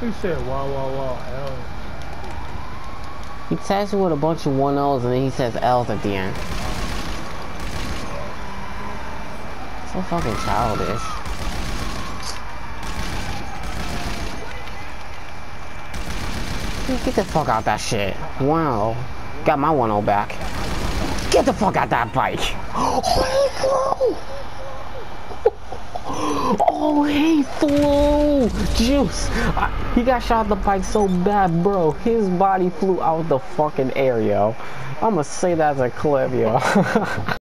He said, wow, wow, wow, hell. He tags you with a bunch of 1-0s and then he says L's at the end. So fucking childish. Get the fuck out that shit. Wow. Got my 1-0 back. Get the fuck out that bike. Oh, he flew. Juice. He got shot the bike so bad, bro. His body flew out the fucking air, yo. I'ma say that's a clip, yo.